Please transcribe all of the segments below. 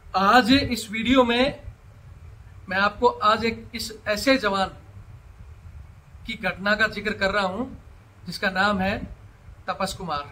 आज इस वीडियो में मैं आपको आज एक इस ऐसे जवान की घटना का जिक्र कर रहा हूं जिसका नाम है तपस कुमार।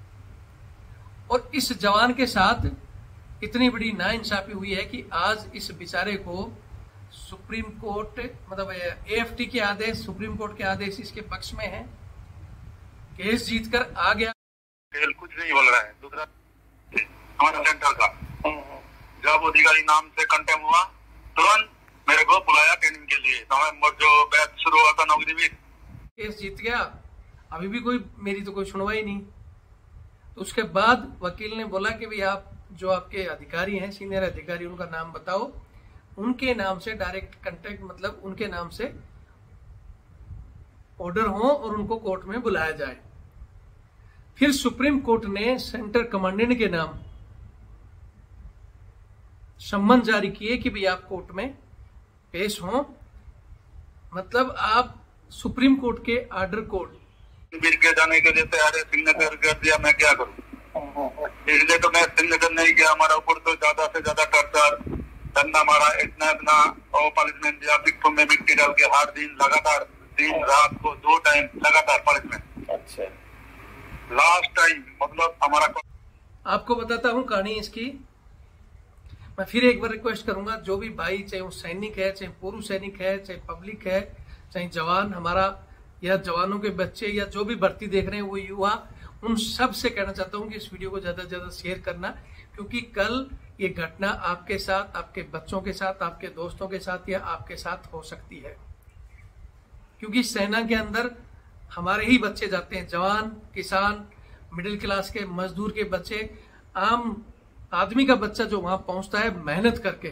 और इस जवान के साथ इतनी बड़ी नाइंसाफी हुई है कि आज इस बेचारे को सुप्रीम कोर्ट मतलब एएफटी के आदेश, सुप्रीम कोर्ट के आदेश इसके पक्ष में है। केस जीतकर आ गया। कुछ नहीं बोल रहा है। दूसरा हमारा सेंटर का जब अधिकारी नाम से कंटेम हुआ तुरंत मेरे को बुलाया ट्रेनिंग के लिए। नवंबर जो बैच शुरू हुआ था नौकरी में, केस जीत गया। अभी भी मेरी तो कोई सुनवाई नहीं। तो उसके बाद वकील ने बोला कि भाई आप जो आपके अधिकारी हैं, सीनियर अधिकारी, उनका नाम बताओ। उनके नाम से डायरेक्ट कांटेक्ट मतलब उनके नाम से ऑर्डर हो और उनको कोर्ट में बुलाया जाए। फिर सुप्रीम कोर्ट ने सेंटर कमांडेंट के नाम सम्मन जारी किए कि भाई आप कोर्ट में पेश हो। मतलब आप सुप्रीम कोर्ट के ऑर्डर को के जाने के लिए तैयार सिग्नेचर कर दिया। मैं क्या करूं? इसलिए तो मैं सिग्नेचर नहीं किया। हमारा ऊपर तो ज्यादा से ज्यादा टर्चर धंधा मारा, इतना और पनिशमेंट दिया। पिट्ठों में मिट्टी डाल के हर दिन लगातार, दिन रात को 2 टाइम लगातार पनिशमेंट। अच्छा, लास्ट टाइम मतलब हमारा। आपको बताता हूं कहानी इसकी। मैं फिर एक बार रिक्वेस्ट करूंगा, जो भी भाई, चाहे वो सैनिक है, चाहे पूर्व सैनिक है, चाहे पब्लिक है, चाहे जवान हमारा या जवानों के बच्चे या जो भी भर्ती देख रहे हैं वो युवा, उन सब से कहना चाहता हूं कि इस वीडियो को ज्यादा से ज्यादा शेयर करना। क्योंकि कल ये घटना आपके साथ, आपके बच्चों के साथ, आपके दोस्तों के साथ या आपके साथ हो सकती है। क्योंकि सेना के अंदर हमारे ही बच्चे जाते हैं, जवान, किसान, मिडिल क्लास के, मजदूर के बच्चे, आम आदमी का बच्चा जो वहां पहुंचता है मेहनत करके,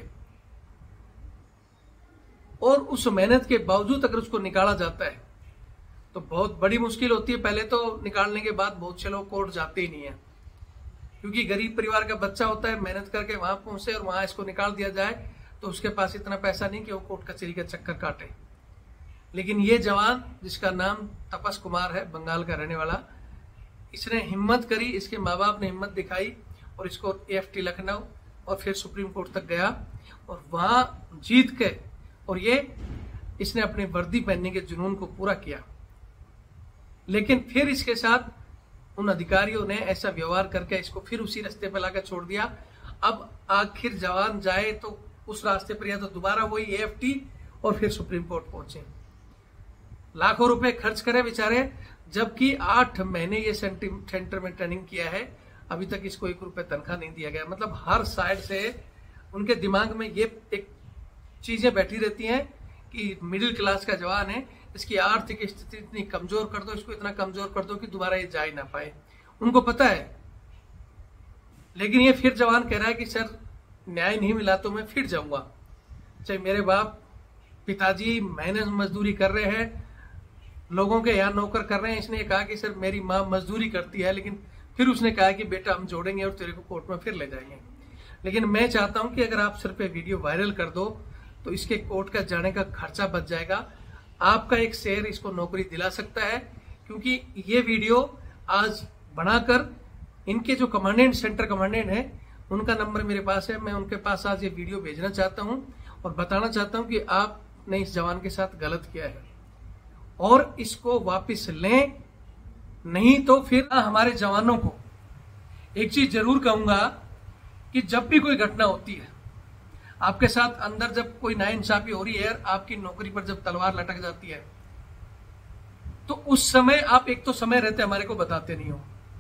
और उस मेहनत के बावजूद अगर उसको निकाला जाता है तो बहुत बड़ी मुश्किल होती है। पहले तो निकालने के बाद बहुत से लोग कोर्ट जाते ही नहीं है, क्योंकि गरीब परिवार का बच्चा होता है, मेहनत करके वहां पहुंचे और वहां इसको निकाल दिया जाए तो उसके पास इतना पैसा नहीं कि वो कोर्ट कचहरी का चक्कर काटे। लेकिन ये जवान जिसका नाम तपस कुमार है, बंगाल का रहने वाला, इसने हिम्मत करी, इसके माँ बाप ने हिम्मत दिखाई और इसको एएफटी लखनऊ और फिर सुप्रीम कोर्ट तक गया और वहां जीत के, और ये इसने अपनी वर्दी पहनने के जुनून को पूरा किया। लेकिन फिर इसके साथ उन अधिकारियों ने ऐसा व्यवहार करके इसको फिर उसी रास्ते पर लाकर छोड़ दिया। अब आखिर जवान जाए तो उस रास्ते पर या तो दोबारा वही एएफटी और फिर सुप्रीम कोर्ट पहुंचे। लाखों रुपए खर्च करे बेचारे, जबकि 8 महीने ये सेंटर में ट्रेनिंग किया है, अभी तक इसको 1 रुपए तनख्वाह नहीं दिया गया। मतलब हर साइड से उनके दिमाग में ये एक चीजें बैठी रहती हैं कि मिडिल क्लास का जवान है, इसकी आर्थिक स्थिति इतनी कमजोर कर दो, इसको इतना कमजोर कर दो कि दोबारा ये जा ही ना पाए। उनको पता है। लेकिन ये फिर जवान कह रहा है कि सर न्याय नहीं मिला तो मैं फिर जाऊंगा। चाहे मेरे बाप पिताजी मेहनत मजदूरी कर रहे हैं, लोगों के यहाँ नौकर कर रहे हैं। इसने कहा कि सर मेरी माँ मजदूरी करती है, लेकिन फिर उसने कहा कि बेटा हम जोड़ेंगे और तेरे को कोर्ट में फिर ले जाएंगे। लेकिन मैं चाहता हूं कि अगर आप सिर्फ वीडियो वायरल कर दो तो इसके कोर्ट का जाने का खर्चा बच जाएगा। आपका एक शेयर इसको नौकरी दिला सकता है। क्योंकि ये वीडियो आज बनाकर इनके जो कमांडेंट, सेंटर कमांडेंट है, उनका नंबर मेरे पास है। मैं उनके पास आज ये वीडियो भेजना चाहता हूं और बताना चाहता हूं कि आपने इस जवान के साथ गलत किया है और इसको वापिस लें, नहीं तो फिर हमारे जवानों को एक चीज जरूर कहूंगा कि जब भी कोई घटना होती है आपके साथ, अंदर जब कोई नाइंसाफी हो रही है, आपकी नौकरी पर जब तलवार लटक जाती है, तो उस समय आप एक तो समय रहते हमारे को बताते नहीं हो।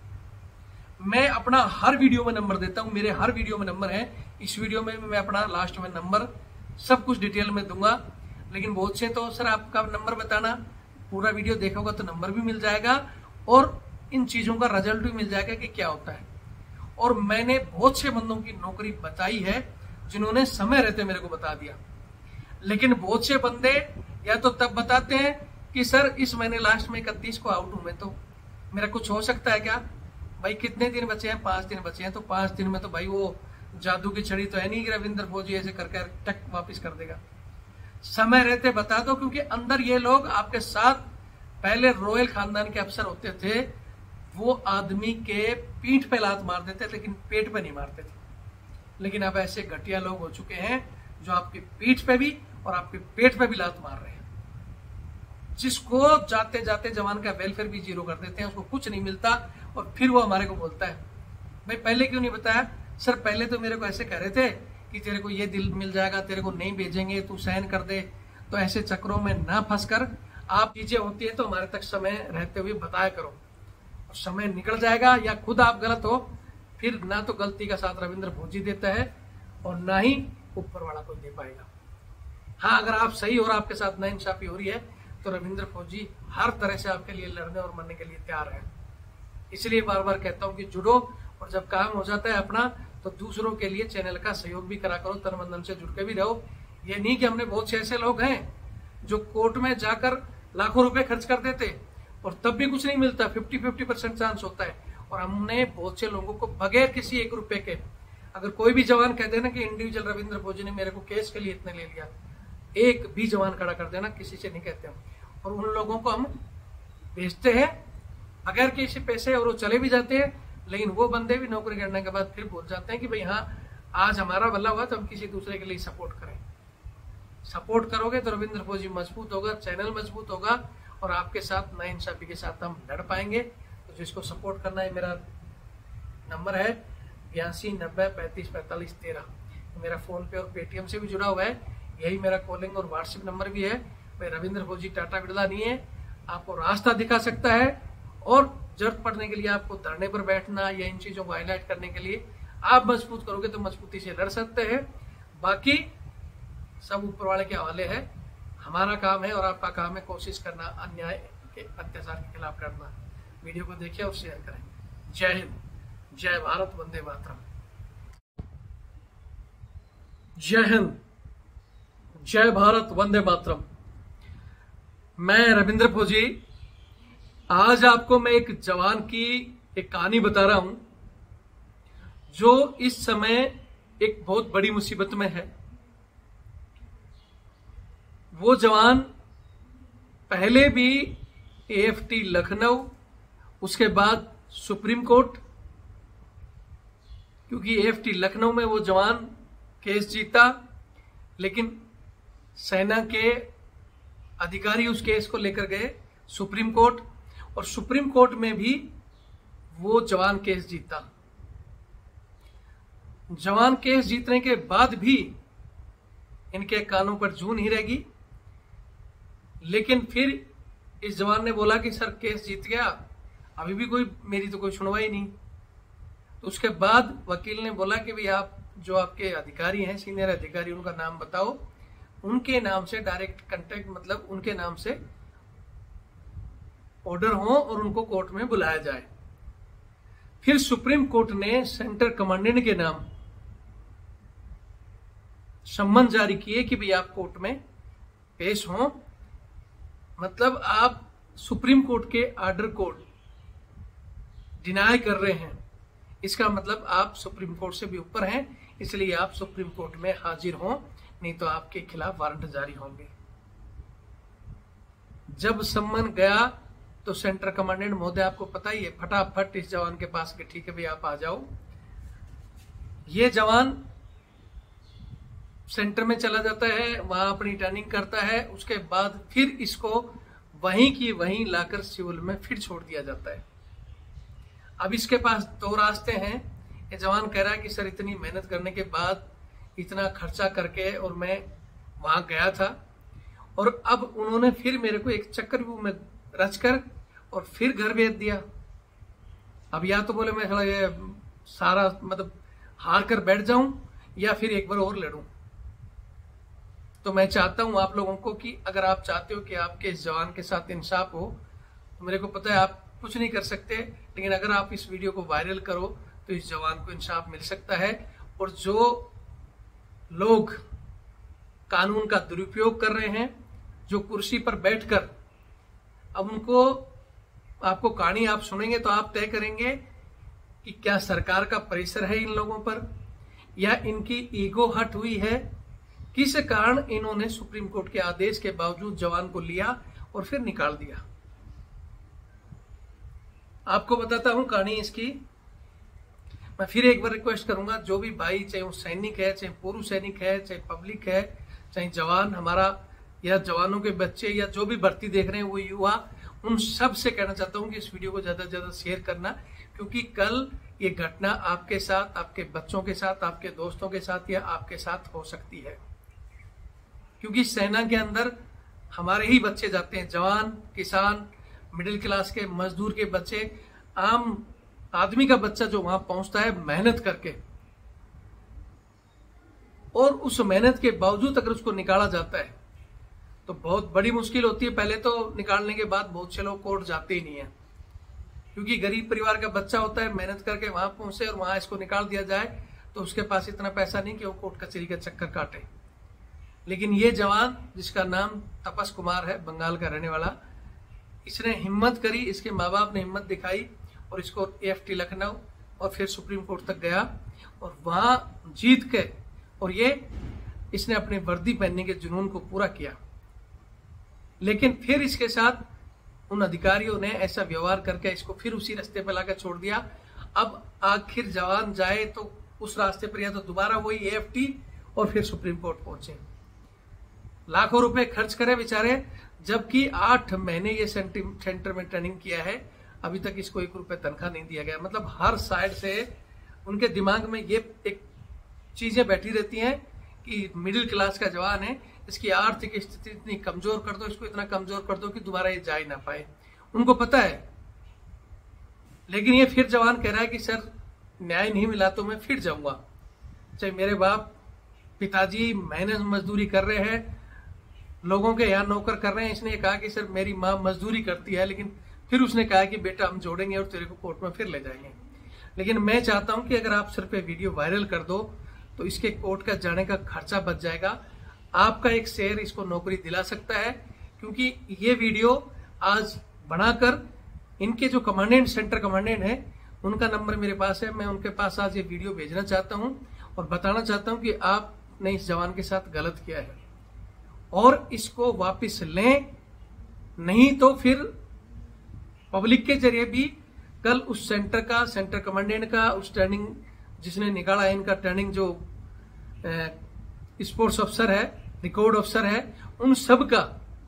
मैं अपना हर वीडियो में नंबर देता हूं, मेरे हर वीडियो में नंबर है। इस वीडियो में मैं अपना लास्ट में नंबर सब कुछ डिटेल में दूंगा। लेकिन बहुत से तो सर आपका नंबर बताना, पूरा वीडियो देखा होगा तो नंबर भी मिल जाएगा और इन चीजों का रिजल्ट भी मिल जाएगा कि क्या होता है। और मैंने बहुत से बंदों की नौकरी बताई है जिन्होंने समय रहते मेरे को बता दिया। लेकिन बहुत से बंदे या तो तब बताते हैं कि सर इस महीने लास्ट में 31 को आउट हूं मैं, तो मेरा कुछ हो सकता है क्या? भाई कितने दिन बचे हैं? 5 दिन बचे हैं। तो 5 दिन में तो भाई वो जादू की छड़ी तो है नहीं कि रविंद्र फौजी ऐसे करके टक वापिस कर देगा। समय रहते बता दो, क्योंकि अंदर ये लोग आपके साथ पहले रॉयल खानदान के अफसर होते थे, वो आदमी के पीठ पे लात मार देते, लेकिन पेट पे नहीं मारते थे। लेकिन अब ऐसे घटिया लोग हो चुके हैं जो आपकी पीठ पे भी और आपके पेट पे भी लात मार रहे हैं, जिसको जाते जाते जवान का वेलफेयर भी जीरो कर देते हैं, उसको कुछ नहीं मिलता और फिर वो हमारे को बोलता है भाई पहले क्यों नहीं बताया? सर पहले तो मेरे को ऐसे कह रहे थे कि तेरे को ये दिल मिल जाएगा, तेरे को नहीं भेजेंगे, तू सहन कर दे। तो ऐसे चक्रों में ना फंसकर आप चीजें होती है तो हमारे तक समय रहते हुए बताया करो, और समय निकल जाएगा या खुद आप गलत हो, फिर ना तो गलती का साथ रविंद्र भोजी देता है और ना ही ऊपर वाला कोई दे पाएगा। हाँ, अगर आप सही और आपके साथ नाइंसाफी हो रही है तो रविंद्र फौजी हर तरह से आपके लिए लड़ने और मरने के लिए तैयार है। इसलिए बार बार कहता हूं कि जुड़ो, और जब काम हो जाता है अपना तो दूसरों के लिए चैनल का सहयोग भी करा करो, तन मन धन से जुड़ के भी रहो। ये नहीं कि हमने बहुत से ऐसे लोग हैं जो कोर्ट में जाकर लाखों रुपए खर्च कर देते और तब भी कुछ नहीं मिलता, 50-50% चांस होता है। और हमने बहुत से लोगों को बगैर किसी 1 रुपए के, अगर कोई भी जवान कह देना कि इंडिविजुअल रविंद्र फौजी ने मेरे को केस के लिए इतने ले लिया, एक भी जवान खड़ा कर देना, किसी से नहीं कहते हम। और उन लोगों को हम भेजते हैं बगैर किसी पैसे, और वो चले भी जाते हैं, लेकिन वो बंदे भी नौकरी करने के बाद फिर बोल जाते हैं कि भाई हाँ आज हमारा भला हुआ तो हम किसी दूसरे के लिए सपोर्ट करें। सपोर्ट करोगे तो रविंद्र फौजी मजबूत होगा, चैनल मजबूत होगा और आपके साथ नाइंसाफी के साथ हम लड़ पाएंगे। तो जिसको सपोर्ट करना है, मेरा नंबर है 8290354513। मेरा फोन पे और पेटीएम से भी जुड़ा हुआ है, यही मेरा कॉलिंग और व्हाट्सएप नंबर भी है। भाई रविंद्र फौजी टाटा बिरला नहीं है, आपको रास्ता दिखा सकता है, और जरूरत पड़ने के लिए आपको धरने पर बैठना या इन चीजों को हाईलाइट करने के लिए आप मजबूत करोगे तो मजबूती से लड़ सकते हैं। बाकी सब ऊपर वाले के हवाले है। हमारा काम है और आपका काम है कोशिश करना, अन्याय के अत्याचार के खिलाफ लड़ना। वीडियो को देखिए और शेयर करें। जय हिंद, जय भारत, वंदे मातरम। जय हिंद, जय भारत, वंदे मातरम। मैं रविंद्र फौजी आज आपको मैं एक जवान की एक कहानी बता रहा हूं जो इस समय एक बहुत बड़ी मुसीबत में है। वो जवान पहले भी एएफटी लखनऊ, उसके बाद सुप्रीम कोर्ट, क्योंकि एएफटी लखनऊ में वो जवान केस जीता, लेकिन सेना के अधिकारी उस केस को लेकर गए सुप्रीम कोर्ट, और सुप्रीम कोर्ट में भी वो जवान केस जीता। जवान केस जीतने के बाद भी इनके कानों पर जूं नहीं रहेगी, लेकिन फिर इस जवान ने बोला कि सर केस जीत गया, अभी भी मेरी तो कोई सुनवाई नहीं। तो उसके बाद वकील ने बोला कि भाई आप जो आपके अधिकारी हैं, सीनियर अधिकारी, उनका नाम बताओ, उनके नाम से डायरेक्ट कांटेक्ट, मतलब उनके नाम से ऑर्डर हो और उनको कोर्ट में बुलाया जाए। फिर सुप्रीम कोर्ट ने सेंटर कमांडेंट के नाम सम्मन जारी किए कि भाई आप कोर्ट में पेश हो, मतलब आप सुप्रीम कोर्ट के ऑर्डर को डिनाई कर रहे हैं, इसका मतलब आप सुप्रीम कोर्ट से भी ऊपर हैं, इसलिए आप सुप्रीम कोर्ट में हाजिर हो, नहीं तो आपके खिलाफ वारंट जारी होंगे। जब सम्मन गया तो सेंटर कमांडेंट महोदय, आपको पता ही है, फटाफट इस जवान के पास के ठीक है भाई आप आ जाओ। ये जवान सेंटर में चला जाता है, वहां अपनी ट्रेनिंग करता है, उसके बाद फिर इसको वहीं की वहीं लाकर सिविल में फिर छोड़ दिया जाता है। अब इसके पास 2 रास्ते हैं। ये जवान कह रहा है कि सर इतनी मेहनत करने के बाद, इतना खर्चा करके, और मैं वहां गया था, और अब उन्होंने फिर मेरे को एक चक्रव्यूह में रचकर और फिर घर भेज दिया। अब या तो बोले मैं ये सारा मतलब हार कर बैठ जाऊं या फिर एक बार और लड़ूं। तो मैं चाहता हूं आप लोगों को कि अगर आप चाहते हो कि आपके इस जवान के साथ इंसाफ हो, तो मेरे को पता है आप कुछ नहीं कर सकते, लेकिन अगर आप इस वीडियो को वायरल करो तो इस जवान को इंसाफ मिल सकता है। और जो लोग कानून का दुरुपयोग कर रहे हैं, जो कुर्सी पर बैठकर, अब उनको, आपको कहानी आप सुनेंगे तो आप तय करेंगे कि क्या सरकार का प्रेशर है इन लोगों पर, या इनकी ईगो हट हुई है, किस कारण इन्होंने सुप्रीम कोर्ट के आदेश के बावजूद जवान को लिया और फिर निकाल दिया। आपको बताता हूं कहानी इसकी। मैं फिर एक बार रिक्वेस्ट करूंगा, जो भी भाई, चाहे वो सैनिक है, चाहे पूर्व सैनिक है, चाहे पब्लिक है, चाहे जवान हमारा या जवानों के बच्चे या जो भी भर्ती देख रहे हैं वो युवा, उन सब से कहना चाहता हूं कि इस वीडियो को ज्यादा से ज्यादा शेयर करना, क्योंकि कल ये घटना आपके साथ, आपके बच्चों के साथ, आपके दोस्तों के साथ या आपके साथ हो सकती है। क्योंकि सेना के अंदर हमारे ही बच्चे जाते हैं, जवान, किसान, मिडिल क्लास के, मजदूर के बच्चे, आम आदमी का बच्चा जो वहां पहुंचता है मेहनत करके, और उस मेहनत के बावजूद अगर उसको निकाला जाता है तो बहुत बड़ी मुश्किल होती है। पहले तो निकालने के बाद बहुत से लोग कोर्ट जाते ही नहीं है, क्योंकि गरीब परिवार का बच्चा होता है, मेहनत करके वहां पहुंचे और वहां इसको निकाल दिया जाए तो उसके पास इतना पैसा नहीं कि वो कोर्ट कचहरी का चक्कर काटे। लेकिन ये जवान, जिसका नाम तपस कुमार है, बंगाल का रहने वाला, इसने हिम्मत करी, इसके माँ बाप ने हिम्मत दिखाई और इसको AFT लखनऊ और फिर सुप्रीम कोर्ट तक गया और वहां जीत के, और ये इसने अपनी वर्दी पहनने के जुनून को पूरा किया। लेकिन फिर इसके साथ उन अधिकारियों ने ऐसा व्यवहार करके इसको फिर उसी रास्ते पर लाकर छोड़ दिया। अब आखिर जवान जाए तो उस रास्ते पर या तो दोबारा वही AFT और फिर सुप्रीम कोर्ट पहुंचे, लाखों रुपए खर्च करे बेचारे, जबकि 8 महीने ये सेंटर में ट्रेनिंग किया है, अभी तक इसको 1 रुपए तनख्वाह नहीं दिया गया। मतलब हर साइड से उनके दिमाग में ये एक चीजें बैठी रहती हैं कि मिडिल क्लास का जवान है, इसकी आर्थिक स्थिति इतनी कमजोर कर दो, इसको इतना कमजोर कर दो कि दोबारा ये जा ही ना पाए, उनको पता है। लेकिन ये फिर जवान कह रहा है कि सर न्याय नहीं मिला तो मैं फिर जाऊंगा, चाहे मेरे बाप पिताजी मेहनत मजदूरी कर रहे हैं, लोगों के यहाँ नौकर कर रहे हैं। इसने कहा कि सर मेरी माँ मजदूरी करती है, लेकिन फिर उसने कहा कि बेटा हम जोड़ेंगे और तेरे को कोर्ट में फिर ले जाएंगे। लेकिन मैं चाहता हूं कि अगर आप सिर्फ वीडियो वायरल कर दो तो इसके कोर्ट का जाने का खर्चा बच जाएगा, आपका एक शेयर इसको नौकरी दिला सकता है। क्योंकि ये वीडियो आज बनाकर इनके जो कमांडेंट, सेंटर कमांडेंट है, उनका नंबर मेरे पास है, मैं उनके पास आज ये वीडियो भेजना चाहता हूं और बताना चाहता हूं कि आपने इस जवान के साथ गलत किया है और इसको वापस लें, नहीं तो फिर पब्लिक के जरिए भी कल उस सेंटर का, सेंटर कमांडेंट का, उस ट्रेनिंग जिसने निकाला है इनका ट्रेनिंग, जो स्पोर्ट्स अफसर है, रिकॉर्ड अफसर है, उन सब का,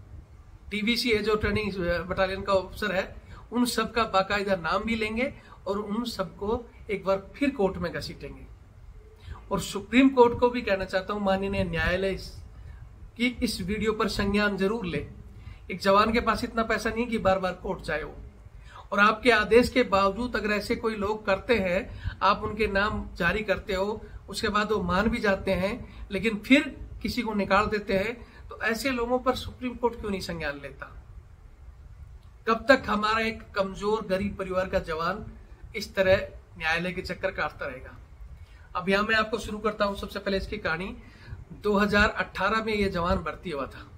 TVC है जो ट्रेनिंग बटालियन का अफसर है, उन सब का बाकायदा नाम भी लेंगे और उन सबको एक बार फिर कोर्ट में घसीटेंगे। और सुप्रीम कोर्ट को भी कहना चाहता हूं, माननीय न्यायालय, कि इस वीडियो पर संज्ञान जरूर ले। एक जवान के पास इतना पैसा नहीं कि बार बार कोर्ट जाए वो, और आपके आदेश के बावजूद अगर ऐसे कोई लोग करते हैं, आप उनके नाम जारी करते हो, उसके बाद वो मान भी जाते हैं लेकिन फिर किसी को निकाल देते हैं, तो ऐसे लोगों पर सुप्रीम कोर्ट क्यों नहीं संज्ञान लेता? कब तक हमारा एक कमजोर गरीब परिवार का जवान इस तरह न्यायालय के चक्कर काटता रहेगा? अब यहां मैं आपको शुरू करता हूं सबसे पहले इसकी कहानी। 2018 में यह जवान भर्ती हुआ था,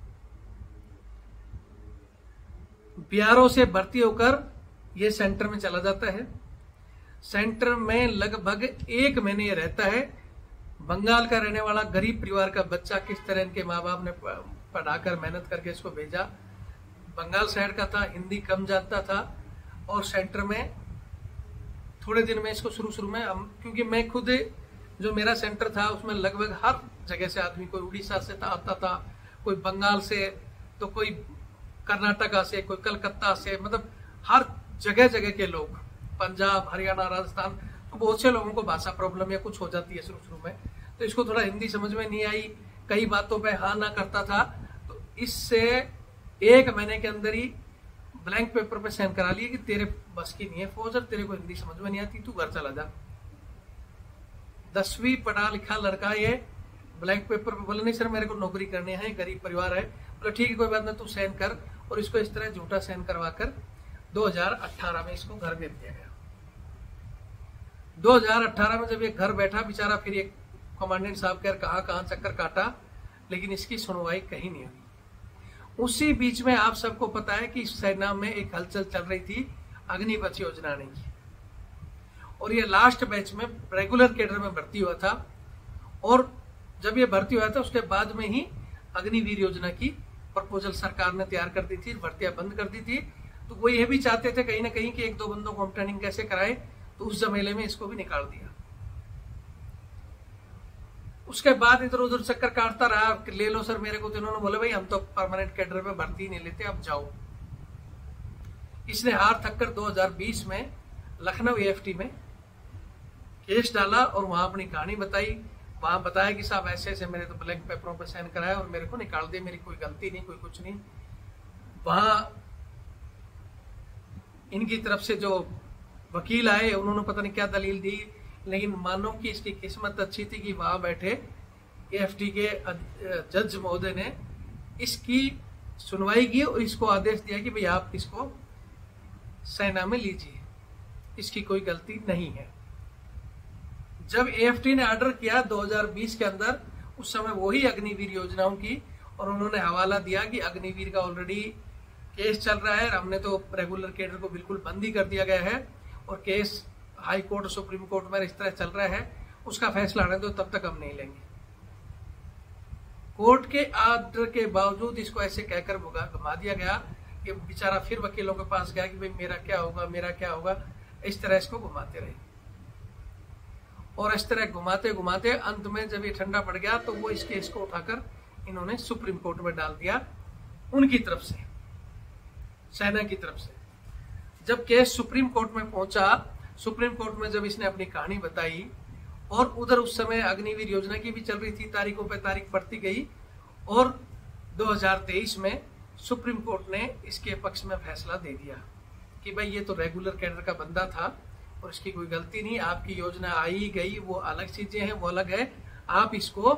BRO से भर्ती होकर ये सेंटर में चला जाता है। सेंटर में लगभग 1 महीने ये रहता है। बंगाल का रहने वाला गरीब परिवार का बच्चा, किस तरह इनके माँ बाप ने पढ़ाकर मेहनत करके इसको भेजा। बंगाल साइड का था, हिंदी कम जानता था, और सेंटर में थोड़े दिन में इसको शुरू में क्योंकि मैं खुद, जो मेरा सेंटर था उसमें लगभग हर जगह से आदमी, कोई उड़ीसा से आता था, कोई बंगाल से, तो कोई कर्नाटका से, कोई कलकत्ता से, मतलब हर जगह जगह के लोग, पंजाब, हरियाणा, राजस्थान, तो बहुत से लोगों को भाषा प्रॉब्लम या कुछ हो जाती है शुरू में, तो इसको थोड़ा हिंदी समझ में नहीं आई, कई बातों पे हाँ ना करता था। तो इससे 1 महीने के अंदर ही ब्लैंक पेपर पे साइन करा लिए कि तेरे बस की नहीं है फौज, और तेरे को हिंदी समझ में नहीं आती, तू घर चला जा। 10वीं पढ़ा लिखा लड़का ये ब्लैंक पेपर पे बोले नहीं सर मेरे को नौकरी करनी है, गरीब परिवार है। बोले ठीक है कोई बात नहीं, तू साइन कर, और इसको इस तरह झूठा साइन करवा कर 2018 में इसको घर भेज दिया गया। 2018 में जब ये घर बैठा बेचारा, फिर एक कमांडेंट साहब कह कहां चक्कर काटा, लेकिन इसकी सुनवाई कहीं नहीं हुई। उसी बीच में आप सबको पता है कि सेना में एक हलचल चल रही थी अग्निपथ योजना आने की, और ये लास्ट बैच में रेगुलर कैडर में भर्ती हुआ था, और जब ये भर्ती हुआ था उसके बाद में ही अग्निवीर योजना की प्रपोजल सरकार ने तैयार कर दी थी, भर्तियां बंद कर दी थी। तो वो ये भी चाहते थे कहीं ना कहीं कि 1-2 बंदों को हम ट्रेनिंग कैसे कराएं, तो उस जमेले में इसको भी निकाल दिया। उसके बाद इधर उधर चक्कर काटता रहा, ले लो सर मेरे को, तो इन्होंने बोला भाई हम तो परमानेंट कैडर में भर्ती नहीं लेते, अब जाओ। इसने हार थक कर 2020 में लखनऊ एएफटी में केस डाला और वहां अपनी कहानी बताई। वहां बताया कि साहब ऐसे ऐसे मेरे तो ब्लैंक पेपरों पर साइन कराया और मेरे को निकाल दिया, मेरी कोई गलती नहीं, कोई कुछ नहीं। वहां इनकी तरफ से जो वकील आए उन्होंने पता नहीं क्या दलील दी, लेकिन मानो कि इसकी किस्मत अच्छी थी कि वहां बैठे एएफटी के जज महोदय ने इसकी सुनवाई की और इसको आदेश दिया कि भाई आप इसको सेना में लीजिए, इसकी कोई गलती नहीं है। जब एएफटी ने ऑर्डर किया 2020 के अंदर, उस समय वही अग्निवीर योजनाओं की, और उन्होंने हवाला दिया कि अग्निवीर का ऑलरेडी केस चल रहा है, हमने तो रेगुलर कैडर को बिल्कुल बंद ही कर दिया गया है और केस हाई कोर्ट और सुप्रीम कोर्ट में इस तरह चल रहा है, उसका फैसला आने दो, तब तक हम नहीं लेंगे। कोर्ट के ऑर्डर के बावजूद इसको ऐसे कहकर घुमा दिया गया कि बेचारा फिर वकीलों के पास गया कि भाई मेरा क्या होगा, मेरा क्या होगा, इस तरह इसको घुमाते रहे। और इस तरह घुमाते घुमाते अंत में जब ये ठंडा पड़ गया तो वो इस केस को उठाकर इन्होंने सुप्रीम कोर्ट में डाल दिया उनकी तरफ से, सेना की तरफ से। जब केस सुप्रीम कोर्ट में पहुंचा, सुप्रीम कोर्ट में जब इसने अपनी कहानी बताई, और उधर उस समय अग्निवीर योजना की भी चल रही थी, तारीखों पे तारीख बढ़ती गई, और 2023 में सुप्रीम कोर्ट ने इसके पक्ष में फैसला दे दिया कि भाई ये तो रेगुलर कैडर का बंदा था और इसकी कोई गलती नहीं, आपकी योजना आई गई वो अलग चीजें हैं, वो अलग है, आप इसको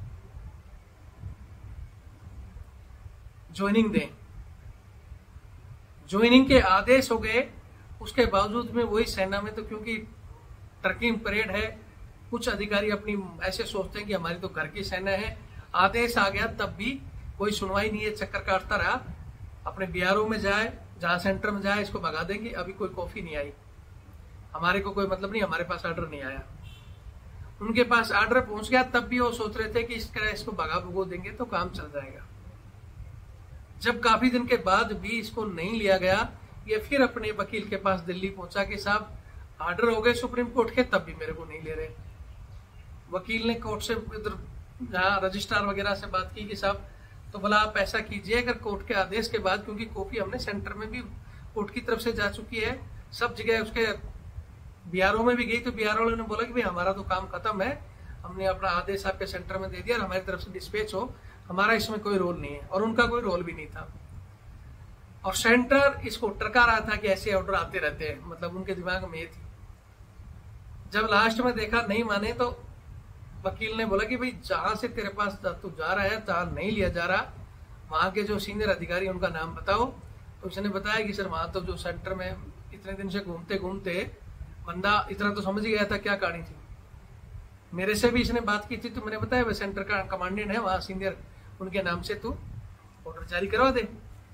ज्वाइनिंग दें। ज्वाइनिंग के आदेश हो गए, उसके बावजूद में वही सेना में, तो क्योंकि ट्रकिंग परेड है, कुछ अधिकारी अपनी ऐसे सोचते हैं कि हमारी तो घर की सेना है, आदेश आ गया तब भी कोई सुनवाई नहीं है, चक्कर काटता रहा, अपने बिहारों में जाए, जहां सेंटर में जाए, इसको भगा देंगे। अभी कोई कॉफी नहीं आई, हमारे को कोई मतलब नहीं, हमारे पास ऑर्डर नहीं आया। उनके पास ऑर्डर पहुंच गया तब भी वो सोच रहे थे कि इस तरह इसको भगा भुगो देंगे तो काम चल जाएगा। जब काफी दिन के बाद भी इसको नहीं लिया गया, ये फिर अपने वकील के पास दिल्ली पहुंचा कि साहब ऑर्डर हो गए सुप्रीम कोर्ट के, तब भी मेरे को नहीं ले रहे। वकील ने कोर्ट से इधर जहाँ रजिस्ट्रार वगैरह से बात की कि साहब, तो बोला आप ऐसा कीजिए, अगर कोर्ट के आदेश के बाद, क्योंकि कॉपी हमने सेंटर में भी कोर्ट की तरफ से जा चुकी है, सब जगह उसके बिहारों में भी गई, तो बिहार वालों ने बोला कि भाई हमारा तो काम खत्म है, हमने अपना आदेश आपके सेंटर में दे दिया और हमारी तरफ से डिस्पैच हो, हमारा इसमें कोई रोल नहीं है, और उनका कोई रोल भी नहीं था। और सेंटर इसको टरका रहा था कि ऐसे ऑर्डर आते रहते हैं, मतलब उनके दिमाग में ये थी। जब लास्ट में देखा नहीं माने, तो वकील ने बोला कि भाई जहां से तेरे पास तू जा रहा है, जहां नहीं लिया जा रहा, वहां के जो सीनियर अधिकारी उनका नाम बताओ। तो उसने बताया कि सर वहां तो जो सेंटर में इतने दिन से घूमते घूमते बंदा इतना तो समझ ही गया था क्या कहानी थी। मेरे से भी इसने बात की थी, तो मैंने बताया वह सेंटर का कमांडेंट है वहां सीनियर, उनके नाम से तू ऑर्डर जारी करवा दे।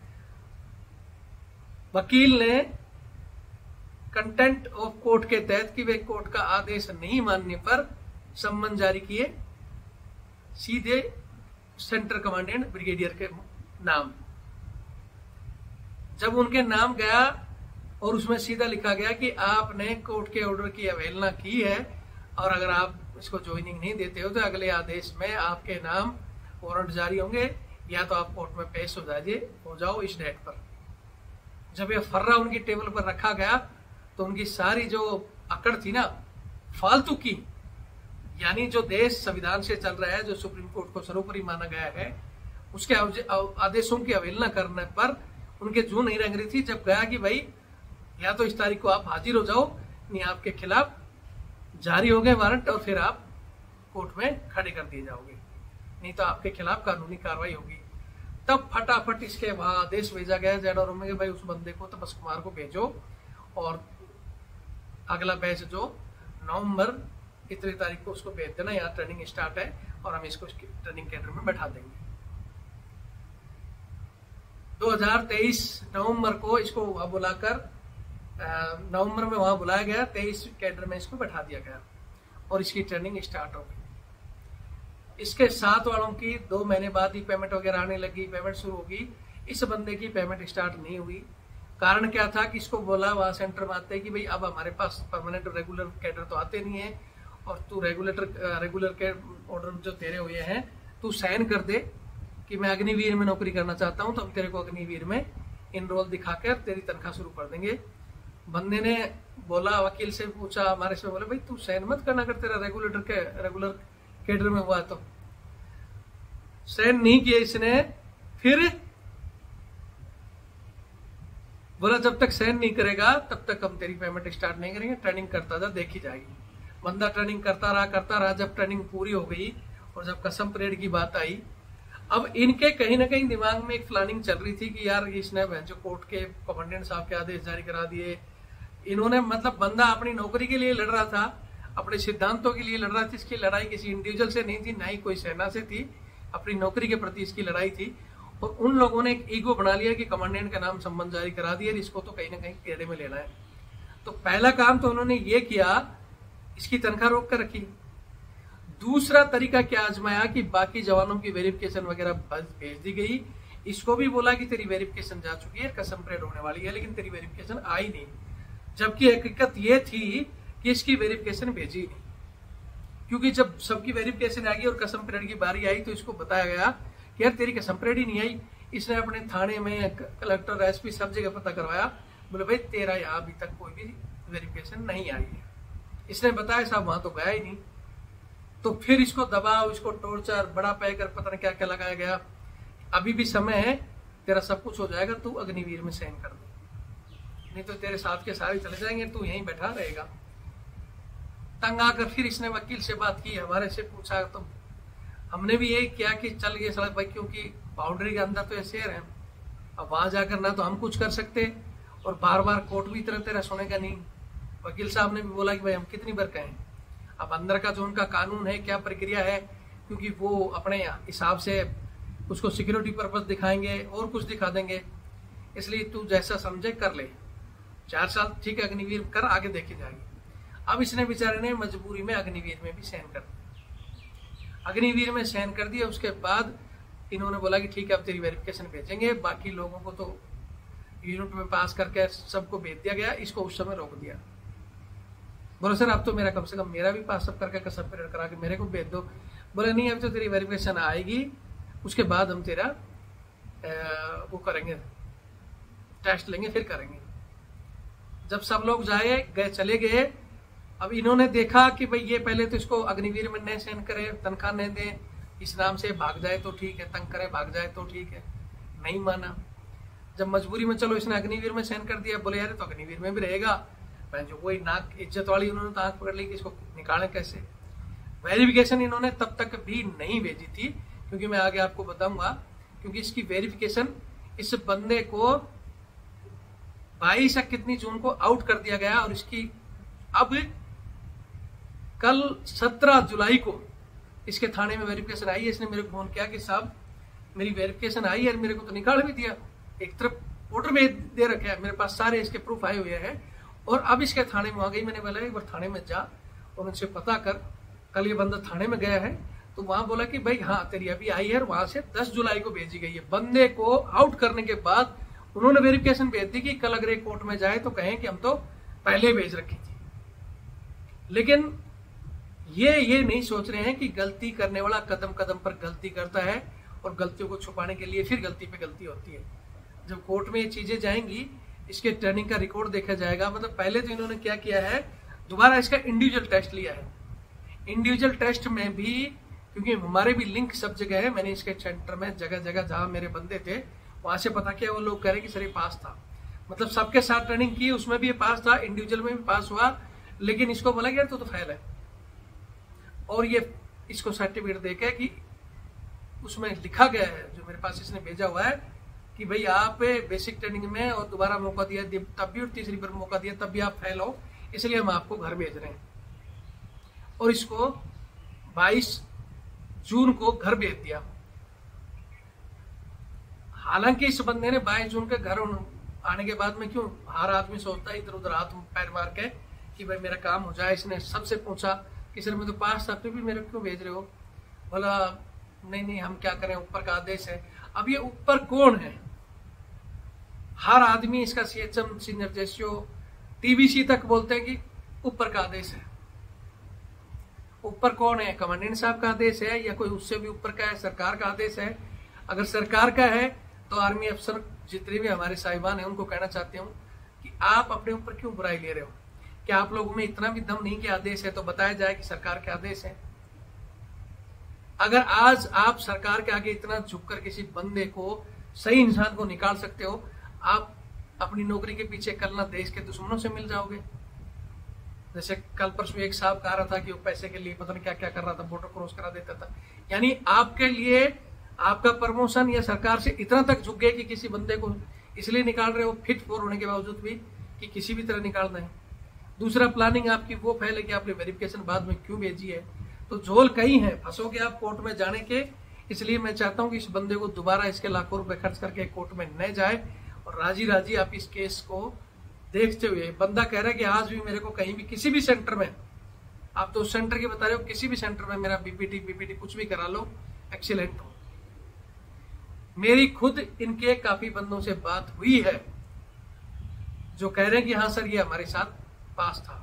वकील ने कंटेंट ऑफ कोर्ट के तहत कि वे कोर्ट का आदेश नहीं मानने पर सम्मन जारी किए सीधे सेंटर कमांडेंट ब्रिगेडियर के नाम। जब उनके नाम गया और उसमें सीधा लिखा गया कि आपने कोर्ट के ऑर्डर की अवहेलना की है और अगर आप इसको ज्वाइनिंग नहीं देते हो तो अगले आदेश में आपके नाम वारंट जारी होंगे, या तो आप कोर्ट में पेश हो जाओ इस डेट पर। जब ये फर्रा उनकी टेबल पर रखा गया तो उनकी सारी जो अकड़ थी ना फालतू की, यानी जो देश संविधान से चल रहा है, जो सुप्रीम कोर्ट को सर्वोपरि माना गया है, उसके आदेशों की अवहेलना करने पर उनके जू नहीं रंग रही थी। जब गया कि भाई या तो इस तारीख को आप हाजिर हो जाओ, नहीं आपके खिलाफ जारी हो गए वारंट और फिर आप कोर्ट में खड़े कर दिए जाओगे, नहीं तो आपके खिलाफ कानूनी कार्रवाई होगी। तब फटाफट इसके वहां आदेश भेजा गया जेडर में कि भाई उस बंदे को तपस कुमार को भेजो और अगला बैच जो नवंबर इतनी तारीख को उसको भेज देना, यहाँ ट्रेनिंग स्टार्ट है और हम इसको ट्रेनिंग केंद्र में बैठा देंगे। 2023 नवंबर को इसको वहां बुलाकर नवंबर में वहां बुलाया गया, 23 कैडर में इसको बैठा दिया गया और इसकी ट्रेनिंग स्टार्ट हो गई। इसके साथ वालों की 2 महीने बाद ही पेमेंट वगैरह आने लगी, पेमेंट शुरू होगी। इस बंदे की पेमेंट स्टार्ट नहीं हुई। कारण क्या था कि इसको बोला वहां सेंटर में आते कि भाई अब हमारे पास परमानेंट रेगुलर कैडर तो आते नहीं है और तू रेगुलर के ऑर्डर जो तेरे हुए हैं तू साइन कर दे कि मैं अग्निवीर में नौकरी करना चाहता हूं, तो हम तेरे को अग्निवीर में इनरोल दिखाकर तेरी तनख्वाह शुरू कर देंगे। बंदे ने बोला, वकील से पूछा, हमारे से बोले भाई तू साइन मत करना अगर तेरा रेगुलर कैडर में हुआ तो। साइन नहीं किया इसने। फिर बोला जब तक साइन नहीं करेगा तब तक हम तेरी पेमेंट स्टार्ट नहीं करेंगे, ट्रेनिंग करता जा, देखी जाएगी। बंदा ट्रेनिंग करता रहा। जब ट्रेनिंग पूरी हो गई और जब कसम परेड की बात आई, अब इनके कहीं ना कहीं दिमाग में एक प्लानिंग चल रही थी कि यार इसने जो कोर्ट के कमांडेंट साहब के आदेश जारी करा दिए, इन्होंने मतलब बंदा अपनी नौकरी के लिए लड़ रहा था, अपने सिद्धांतों के लिए लड़ रहा था। इसकी लड़ाई किसी इंडिविजुअल से नहीं थी, ना ही कोई सेना से थी, अपनी नौकरी के प्रति इसकी लड़ाई थी। और उन लोगों ने एक ईगो बना लिया कि कमांडेंट का नाम संबंध जारी करा दिया, इसको तो कहीं ना कहीं केड़े में लेना है। तो पहला काम तो उन्होंने ये किया, इसकी तनख्वाह रोक कर रखी। दूसरा तरीका क्या आजमाया कि बाकी जवानों की वेरिफिकेशन वगैरह भेज दी गई, इसको भी बोला कि तेरी वेरिफिकेशन जा चुकी है, कसम परेड होने वाली है, लेकिन तेरी वेरिफिकेशन आई नहीं। जबकि हकीकत ये थी कि इसकी वेरिफिकेशन भेजी नहीं, क्योंकि जब सबकी वेरिफिकेशन आ गई और कसम परेड की बारी आई तो इसको बताया गया कि यार तेरी कसम परेड ही नहीं आई। इसने अपने थाने में, कलेक्टर, एसपी सब जगह पता करवाया, बोले भाई तेरा यहाँ अभी तक कोई भी वेरिफिकेशन नहीं आई है। इसने बताया साहब वहां तो गया ही नहीं। तो फिर इसको दबाव, इसको टॉर्चर, बड़ा पैकर पता नहीं क्या क्या लगाया गया। अभी भी समय है, तेरा सब कुछ हो जाएगा, तू अग्निवीर में साइन कर दे, नहीं तो तेरे साथ के सारे चले जाएंगे, तू यहीं बैठा रहेगा। तंग आकर फिर इसने वकील से बात की, हमारे से पूछा, तो हमने भी यही किया कि चल ये सड़क भाई, क्योंकि बाउंड्री के अंदर तो ये शेर है, अब वहां जाकर ना तो हम कुछ कर सकते और बार बार कोर्ट भी तेरा सुनेगा नहीं। वकील साहब ने भी बोला कि भाई हम कितनी बार कहें, अब अंदर का जो उनका कानून है, क्या प्रक्रिया है, क्योंकि वो अपने हिसाब से उसको सिक्योरिटी पर्पस दिखाएंगे और कुछ दिखा देंगे, इसलिए तू जैसा समझे कर ले, 4 साल ठीक है अग्निवीर कर, आगे देखी जाएगी। अब इसने बेचारे ने मजबूरी में अग्निवीर में भी साइन कर दिया। अग्निवीर में साइन कर दिया, उसके बाद इन्होंने बोला कि ठीक है अब तेरी वेरिफिकेशन भेजेंगे, बाकी लोगों को तो यूनिट में पास करके सबको भेज दिया गया, इसको उस समय रोक दिया। बोले सर अब तो मेरा कम से कम मेरा भी पास सब करके कसम परेड करा के मेरे को भेज दो। बोले नहीं अभी तो तेरी वेरिफिकेशन आएगी, उसके बाद हम तेरा वो करेंगे, टेस्ट लेंगे, फिर करेंगे। जब सब लोग चले गए, अब इन्होंने देखा कि भाई ये पहले तो इसको अग्निवीर में नहीं साइन करे, तनख्वाह नहीं दे, इस नाम से भाग जाए तो ठीक है, तंग करे भाग जाए तो ठीक है, नहीं माना। जब मजबूरी में चलो इसने अग्निवीर में साइन कर दिया, बोले यार तो अग्निवीर में भी रहेगा, मैं जो वही नाक इज्जत वाली उन्होंने तो आंख पकड़ ली कि इसको निकालें कैसे। वेरिफिकेशन इन्होंने तब तक भी नहीं भेजी थी, क्योंकि मैं आगे आपको बताऊंगा, क्योंकि इसकी वेरिफिकेशन इस बंदे को 22 या कितनी जून को आउट कर दिया गया, और इसकी अब कल 17 जुलाई को इसके थाने में वेरिफिकेशन आई है। इसने मेरे को फोन किया कि साहब मेरी वेरिफिकेशन आई है, मेरे को तो निकाल भी दिया, एक तरफ ऑर्डर में दे रखा है, मेरे पास सारे इसके प्रूफ आए हुए हैं, और अब इसके थाने में आ गई। मैंने बोला एक बार थाने में जा और उनसे पता कर, कल ये बंदा थाने में गया है, तो वहां बोला कि भाई हाँ तेरी अभी आई है, वहां से 10 जुलाई को भेजी गई है। बंदे को आउट करने के बाद उन्होंने वेरिफिकेशन भेज दी कि कल अगर एक कोर्ट में जाए तो कहें कि हम तो पहले भेज रखी थी। लेकिन ये नहीं सोच रहे हैं कि गलती करने वाला कदम कदम पर गलती करता है, और गलतियों को छुपाने के लिए फिर गलती पे गलती होती है। जब कोर्ट में ये चीजें जाएंगी, इसके ट्रेनिंग का रिकॉर्ड देखा जाएगा। मतलब पहले तो इन्होंने क्या किया है, दोबारा इसका इंडिविजुअल टेस्ट लिया है। इंडिविजुअल टेस्ट में भी, क्योंकि हमारे भी लिंक सब जगह है, मैंने इसके सेंटर में जगह जगह जहां मेरे बंदे थे वहां से पता किया, वो लोग कह रहे कि सर ये पास था, मतलब सबके साथ ट्रेनिंग की, उसमें भी ये पास था, इंडिविजुअल में भी पास हुआ, लेकिन इसको बोला गया तो फेल है। और ये इसको सर्टिफिकेट देके कि उसमें लिखा गया है, जो मेरे पास इसने भेजा हुआ है, कि भाई आप बेसिक ट्रेनिंग में और दोबारा मौका दिया तब भी, और तीसरी बार मौका दिया तब भी आप फेल हो, इसलिए हम आपको घर भेज रहे हैं। और इसको 22 जून को घर भेज दिया। हालांकि इस बंदे ने 22 जून के घर आने के बाद में, क्यों हर आदमी सोचता है इधर उधर हाथ पैर मार के कि भाई मेरा काम हो जाए, इसने सबसे पूछा कि सर मैं तो पास था, फिर भी मेरे क्यों भेज रहे हो? बोला नहीं हम क्या करें, ऊपर का आदेश है। अब ये ऊपर कौन है? हर आदमी इसका सीएचएम, सीनियर जेसीओ, टीबीसी तक बोलते हैं कि ऊपर का आदेश है। ऊपर कौन है, कमांडेंट साहब का आदेश है या कोई उससे भी ऊपर का है, सरकार का आदेश है? अगर सरकार का है तो आर्मी अफसर जितने भी हमारे साहिबान हैं उनको कहना चाहते हूँ कि आप अपने ऊपर क्यों बुराई ले रहे हो? क्या आप लोगों में इतना भी दम नहीं कि आदेश है तो बताया जाए कि सरकार के आदेश है? अगर आज आप सरकार के आगे इतना झुककर किसी बंदे को, सही इंसान को निकाल सकते हो, आप अपनी नौकरी के पीछे कल ना देश के दुश्मनों से मिल जाओगे। जैसे कल परसों एक साहब कह रहा था कि वो पैसे के लिए पता नहीं क्या क्या कर रहा था, बॉर्डर क्रॉस करा देता था। यानी आपके लिए आपका प्रमोशन या सरकार से इतना तक झुक गए कि किसी बंदे को इसलिए निकाल रहे हो फिट फोर होने के बावजूद भी कि किसी भी तरह निकाल दें। दूसरा, प्लानिंग आपकी वो फैले कि आपने वेरिफिकेशन बाद में क्यों भेजी है। तो झोल कई है, फंसोगे आप कोर्ट में जाने के। इसलिए मैं चाहता हूं कि इस बंदे को दोबारा इसके लाखों रुपए खर्च करके कोर्ट में न जाए और राजी राजी आप इस केस को देखते हुए। बंदा कह रहा है कि आज भी मेरे को कहीं भी किसी भी सेंटर में, आप तो सेंटर की बता रहे हो, किसी भी सेंटर में मेरा बीपीटी कुछ भी करा लो, एक्सीलेंट हो। मेरी खुद इनके काफी बंदों से बात हुई है जो कह रहे हैं कि हाँ सर ये हमारे साथ पास था।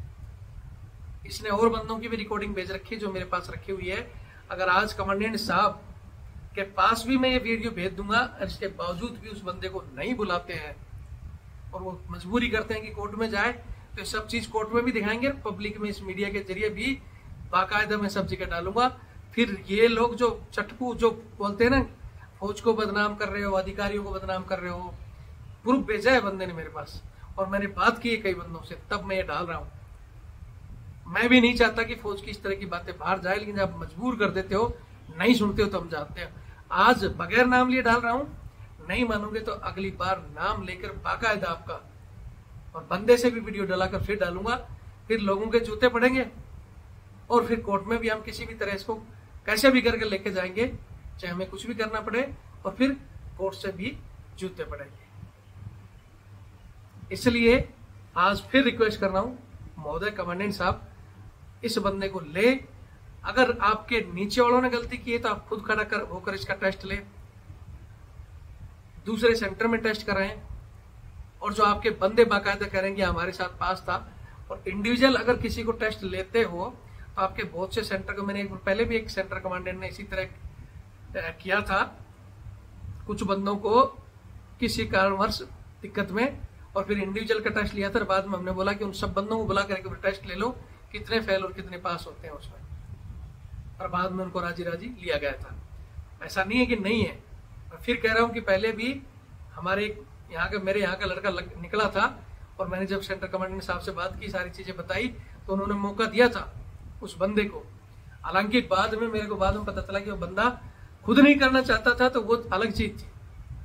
इसने और बंदों की भी रिकॉर्डिंग भेज रखी है जो मेरे पास रखी हुई है। अगर आज कमांडेंट साहब के पास भी मैं ये वीडियो भेज दूंगा, इसके बावजूद भी उस बंदे को नहीं बुलाते हैं और वो मजबूरी करते हैं कि कोर्ट में जाए, तो ये सब चीज कोर्ट में भी दिखाएंगे, पब्लिक में इस मीडिया के जरिए भी बाकायदा मैं सब जगह डालूंगा। फिर ये लोग जो चटकू जो बोलते हैं ना, फौज को बदनाम कर रहे हो, अधिकारियों को बदनाम कर रहे हो, प्रूफ भेजा है बंदे ने मेरे पास और मैंने बात की है कई बंदों से, तब मैं ये डाल रहा हूं। मैं भी नहीं चाहता कि फौज की इस तरह की बातें बाहर जाए, लेकिन आप मजबूर कर देते हो, नहीं सुनते हो तो हम जानते हैं। आज बगैर नाम लिए डाल रहा हूं, नहीं मानोगे तो अगली बार नाम लेकर बाकायदा आपका और बंदे से भी वीडियो डालाकर फिर डालूंगा। फिर लोगों के जूते पड़ेंगे और फिर कोर्ट में भी हम किसी भी तरह इसको कैसे भी करके लेके जाएंगे, चाहे हमें कुछ भी करना पड़े, और फिर कोर्ट से भी जूते पड़ेंगे। इसलिए आज फिर रिक्वेस्ट कर रहा हूं, महोदय कमांडेंट साहब, इस बंदे को ले। अगर आपके नीचे वालों ने गलती की है तो आप खुद खड़ा कर होकर इसका टेस्ट ले, दूसरे सेंटर में टेस्ट कराएं, और जो आपके बंदे बाकायदा करेंगे हमारे साथ पास था। और इंडिविजुअल अगर किसी को टेस्ट लेते हो तो आपके बहुत से सेंटर को, मैंने पहले भी एक सेंटर कमांडेंट ने इसी तरह किया था, कुछ बंदों को किसी कारणवश दिक्कत में, और फिर इंडिविजुअल का टेस्ट लिया था। बाद में हमने बोला कि उन सब बंदों को बुला करके टेस्ट ले लो, कितने फेल और कितने पास होते हैं उसमें, और बाद में उनको राजी राजी लिया गया था। ऐसा नहीं है कि नहीं है। मैं फिर कह रहा हूं कि पहले भी हमारे यहाँ का, मेरे यहाँ का लड़का निकला था, और मैंने जब सेंटर कमांडेंट साहब से बात की, सारी चीजें बताई, तो उन्होंने मौका दिया था उस बंदे को। हालांकि बाद में मेरे को बाद में पता चला कि वो बंदा खुद नहीं करना चाहता था, तो वो अलग चीज थी।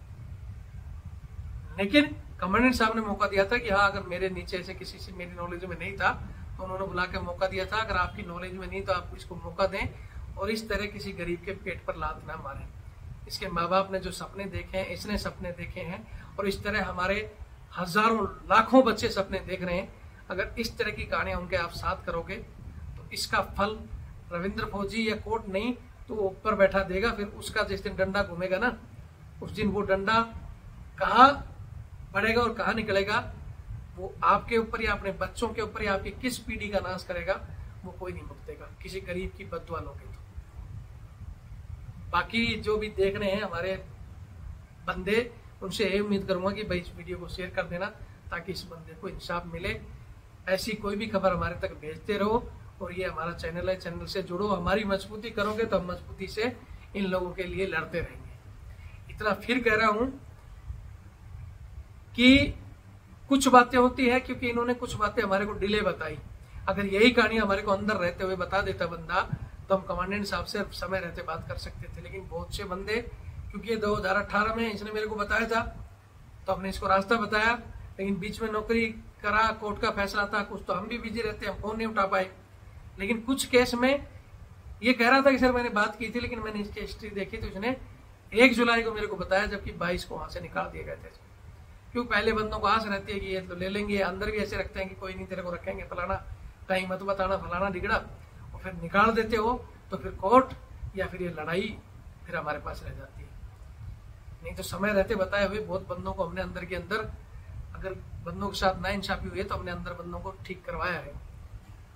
लेकिन कमांडेंट साहब ने मौका दिया था कि हाँ, अगर मेरे नीचे से किसी से मेरी नॉलेज में नहीं था तो उन्होंने बुला के मौका दिया था, अगर आपकी नॉलेज में नहीं तो आप इसको मौका दें, और इस तरह किसी गरीब के पेट पर लात ना मारें। इसके माँ बाप ने जो सपने देखे हैं, इसने सपने देखे हैं, और इस तरह हमारे हजारों लाखों बच्चे सपने देख रहे हैं। अगर इस तरह की कहानियां उनके आप साथ करोगे तो इसका फल रविंद्र फौजी या कोर्ट नहीं तो वो ऊपर बैठा देगा। फिर उसका जिस दिन डंडा घूमेगा ना, उस दिन वो डंडा कहाँ बढ़ेगा और कहाँ निकलेगा, वो आपके ऊपर या अपने बच्चों के ऊपर या आपकी किस पीढ़ी का नाश करेगा, वो कोई नहीं भुगतेगा, किसी गरीब की बददुआ लोगे तो। बाकी जो भी देख रहे हैं हमारे बंदे, उनसे यही उम्मीद करूंगा कि भाई इस वीडियो को शेयर कर देना ताकि इस बंदे को इंसाफ मिले। ऐसी कोई भी खबर हमारे तक भेजते रहो, और ये हमारा चैनल है, चैनल से जुड़ो। हमारी मजबूती करोगे तो हम मजबूती से इन लोगों के लिए लड़ते रहेंगे। इतना फिर कह रहा हूं कि कुछ बातें होती है, क्योंकि इन्होंने कुछ बातें हमारे को डिले बताई। अगर यही कहानी हमारे को अंदर रहते हुए बता देता बंदा, तो हम कमांडेंट साहब से समय रहते बात कर सकते थे। लेकिन बहुत से बंदे, क्योंकि ये 2018 में इसने मेरे को बताया था, तो हमने इसको रास्ता बताया, लेकिन बीच में नौकरी करा, कोर्ट का फैसला था, कुछ तो हम भी बिजी रहते हैं, फोन नहीं उठा पाए। लेकिन कुछ केस में ये कह रहा था कि सर मैंने बात की थी, लेकिन मैंने इसकी हिस्ट्री देखी तो इसने 1 जुलाई को मेरे को बताया, जबकि 22 को वहां से निकाल दिए गए थे। क्यों, पहले बंदों को आस रहती है कि ये तो ले लेंगे, अंदर भी ऐसे रखते हैं कि कोई नहीं तेरे को रखेंगे, फलाना कहीं मत बताना, फलाना डिगड़ा, और फिर निकाल देते हो तो फिर कोर्ट या फिर ये लड़ाई फिर हमारे पास रह जाती है। नहीं तो समय रहते बताए हुए बहुत बंदों को हमने अंदर के अंदर, अगर बंदों के साथ नाइंसाफी हुई है तो हमने अंदर बंदों को ठीक करवाया है। तो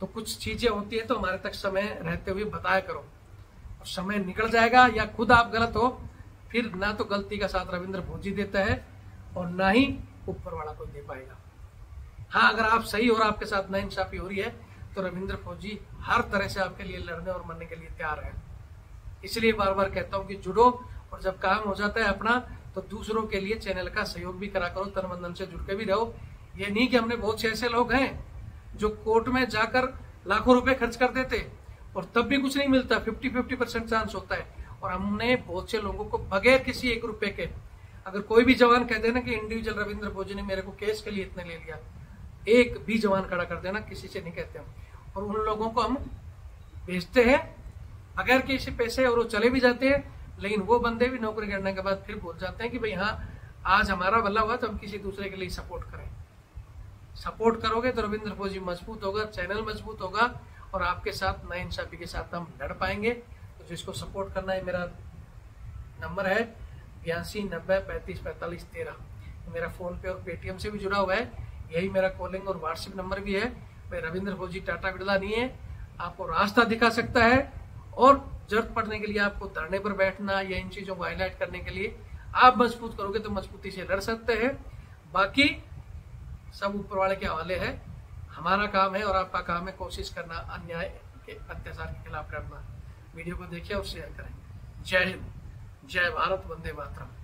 तो कुछ चीजें होती है तो हमारे तक समय रहते हुए बताया करो, और समय निकल जाएगा या खुद आप गलत हो, फिर ना तो गलती का साथ रविंद्र भोजी देता है और ना ही ऊपर वाला कोई दे पाएगा। हाँ, अगर आप सही और आपके साथ नाइंसाफी हो रही है तो रविंद्र फौजी हर तरह से आपके लिए लड़ने और मरने के लिए तैयार है। इसलिए बार बार कहता हूं कि जुड़ो, और जब काम हो जाता है अपना तो दूसरों के लिए चैनल का सहयोग भी करा करो, तन मन से जुड़ के भी रहो। ये नहीं कि हमने बहुत से ऐसे लोग हैं जो कोर्ट में जाकर लाखों रुपए खर्च कर देते और तब भी कुछ नहीं मिलता, 50-50% चांस होता है। और हमने बहुत से लोगों को बगैर किसी 1 रुपए के, अगर कोई भी जवान कह देना कि इंडिविजुअल रविंद्र भोजी ने मेरे को केस के लिए इतने ले लिया, एक भी जवान खड़ा कर देना, किसी से नहीं कहते हम, और उन लोगों को हम भेजते हैं बगैर किसी पैसे, और वो चले भी जाते हैं। लेकिन वो बंदे भी नौकरी करने के बाद फिर बोल जाते हैं कि भाई हाँ, आज हमारा भला हुआ तो हम किसी दूसरे के लिए सपोर्ट करें। सपोर्ट करोगे तो रविंद्र फौजी मजबूत होगा, चैनल मजबूत होगा, और आपके साथ नाइंसाफी के साथ हम लड़ पाएंगे। तो जिसको सपोर्ट करना है, मेरा नंबर है 8290354513। मेरा फोन पे और पेटीएम से भी जुड़ा हुआ है, यही मेरा कॉलिंग और व्हाट्सएप नंबर भी है। भाई रविंद्र फौजी टाटा बिरला नहीं है, आपको रास्ता दिखा सकता है, और जरूरत पड़ने के लिए आपको धरने पर बैठना या इन चीजों को हाईलाइट करने के लिए आप मजबूत करोगे तो मजबूती से लड़ सकते हैं। बाकी सब ऊपर वाले के हवाले है। हमारा काम है और आपका काम है कोशिश करना, अन्याय के अत्याचार के खिलाफ लड़ना। वीडियो को देखिए और शेयर करें। जय हिंद, जय भारत, वंदे मातरम।